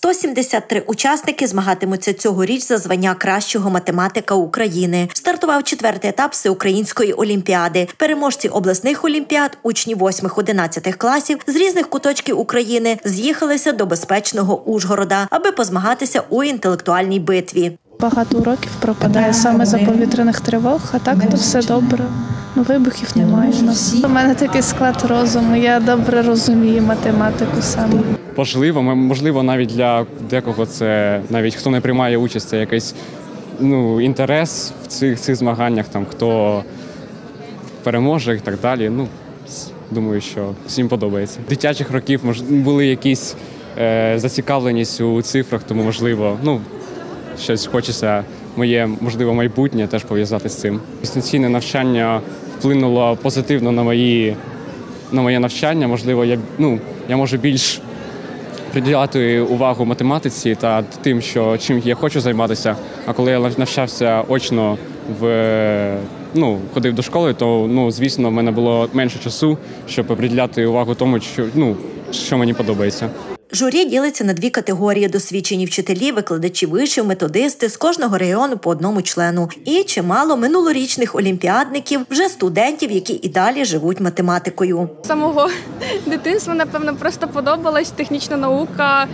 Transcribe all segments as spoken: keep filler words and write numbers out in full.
сто сімдесят три учасники змагатимуться цьогоріч за звання кращого математика України. Стартував четвертий етап Всеукраїнської олімпіади. Переможці обласних олімпіад, учні восьмих-одинадцятих класів з різних куточків України з'їхалися до безпечного Ужгорода, аби позмагатися у інтелектуальній битві. Багато уроків пропадає саме за повітряних тривог, а так то все добре. Ну, вибухів немає у нас. У мене такий склад розуму, я добре розумію математику саме. Можливо, можливо, навіть для декого це, навіть хто не приймає участь, це якийсь ну, інтерес в цих, цих змаганнях, там, хто переможе і так далі. Ну, думаю, що всім подобається. Дитячих років мож, були якісь е, зацікавленість у цифрах, тому, можливо, ну, щось хочеться, моє, можливо, майбутнє теж пов'язати з цим. Дистанційне навчання вплинуло позитивно на, мої, на моє навчання. Можливо, я, ну, я можу більш приділяти увагу математиці та тим, що, чим я хочу займатися. А коли я навчався очно, в, ну, ходив до школи, то, ну, звісно, в мене було менше часу, щоб приділяти увагу тому, що, ну, що мені подобається. Журі ділиться на дві категорії – досвідчені вчителі, викладачі вишів, методисти, з кожного регіону по одному члену. І чимало минулорічних олімпіадників, вже студентів, які і далі живуть математикою. З самого дитинства, напевно, просто подобалась технічна наука,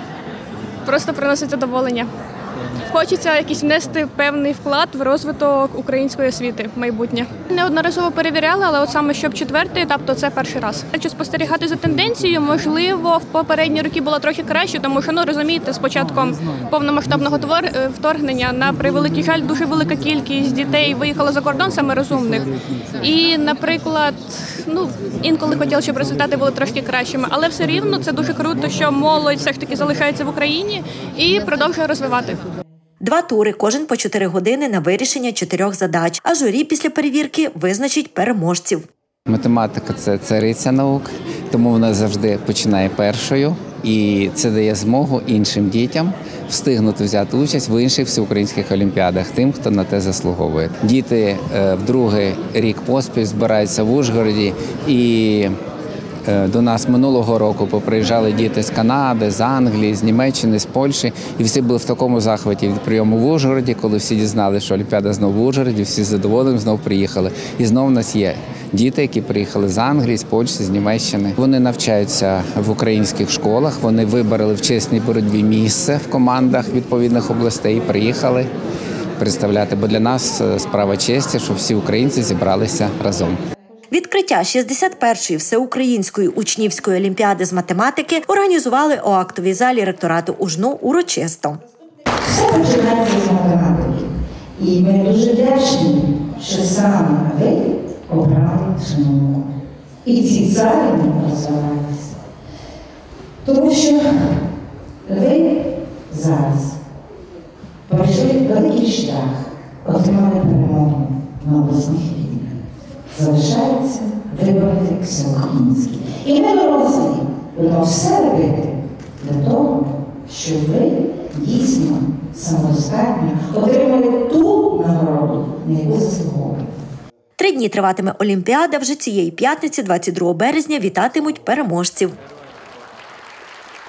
просто приносить задоволення. Хочеться якийсь внести певний вклад в розвиток української освіти в майбутнє. Неодноразово перевіряли, але от саме щоб четвертий етап, то це перший раз. Хочу спостерігати за тенденцією, можливо, в попередні роки було трохи краще, тому що, ну, розумієте, з початком повномасштабного вторгнення, на превеликий жаль, дуже велика кількість дітей виїхала за кордон, саме розумних. І, наприклад, ну, інколи хотіли, щоб результати були трошки кращими, але все рівно це дуже круто, що молодь все ж таки залишається в Україні і продовжує розвивати. Два тури, кожен по чотири години на вирішення чотирьох задач, а журі після перевірки визначить переможців. Математика – це цариця наук, тому вона завжди починає першою. І це дає змогу іншим дітям встигнути взяти участь в інших всеукраїнських олімпіадах, тим, хто на те заслуговує. Діти в другий рік поспіль збираються в Ужгороді, і до нас минулого року поприїжджали діти з Канади, з Англії, з Німеччини, з Польщі. І всі були в такому захваті від прийому в Ужгороді, коли всі дізналися, що Олімпіада знову в Ужгороді, всі задоволені, знову приїхали. І знову в нас є діти, які приїхали з Англії, з Польщі, з Німеччини. Вони навчаються в українських школах, вони вибороли в чесній боротьбі місце в командах відповідних областей і приїхали представляти. Бо для нас справа честі, що всі українці зібралися разом. Відкриття шістдесят першої всеукраїнської учнівської олімпіади з математики організували у актовій залі ректорату УЖНУ урочисто. Все починається з математики. І ми дуже вдячні, що саме ви обрали цю науку. І ці залі не розвивалися. Тому що ви зараз пройшли великий шлях, отримали перемогу на обласних рівнях. Залишається вибрати всеукраїнський. І ми дорослі будемо все робити для того, щоб ви дійсно самодостатньо отримали ту нагороду, на яку заслуговуєте. Три дні триватиме олімпіада. Вже цієї п'ятниці, двадцять другого березня, вітатимуть переможців.